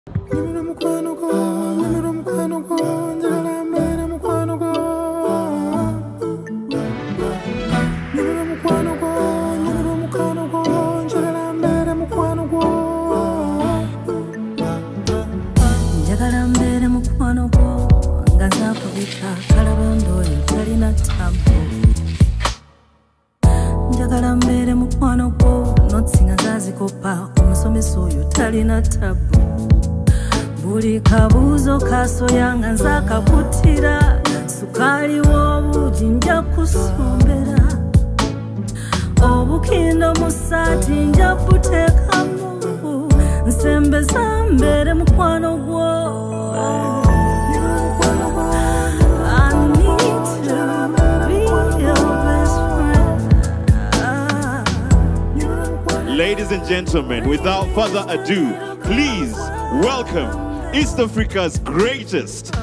Njagala mbere mukwano gwo notsinga zazikopa omusomeso oyo talina tabu buli kabuuzo kasoyanga nzakakutira sukaali w'obuugi nja kusombera obukindo mu ssaati nja buteekamu nsembeza mbere mukwano gwo. Ladies and gentlemen, without further ado, please welcome East Africa's greatest,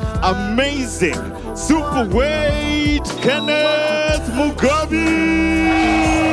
amazing, superweight Kenneth Mugabi!